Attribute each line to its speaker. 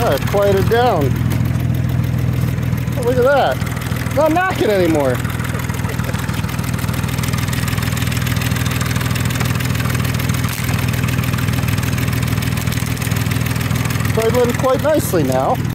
Speaker 1: I've quieted down. Oh, look at that. Not knocking anymore. Idling quite nicely now.